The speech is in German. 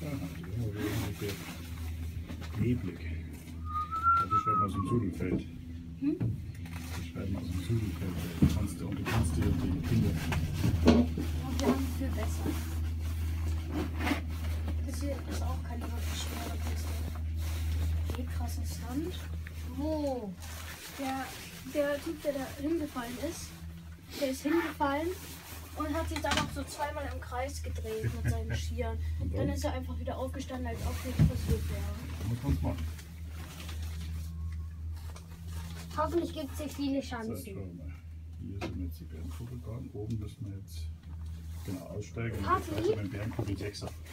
immer wieder ungefähr neblig. Also ich schreibe mal so ein Sudelfeld. Ich schreibe mal so ein Sudelfeld. Du kannst dir die Kinder. Und wir haben viel besser. Das hier ist auch keine wirklich schwere Piste. Okay, krasses Sand. Wo? Der Typ, der da hingefallen ist, der ist hingefallen und hat sich dann noch so zweimal im Kreis gedreht mit seinen Skiern. Dann ist er einfach wieder aufgestanden, als ob nichts passiert wäre. Da muss man es machen. Hoffentlich gibt es hier viele So, Chancen. schauen wir mal. Hier sind jetzt die Bärenkugelbahn. Oben müssen wir jetzt genau aussteigen. Und Party? jetzt weiter beim Bärenkugeln 6er.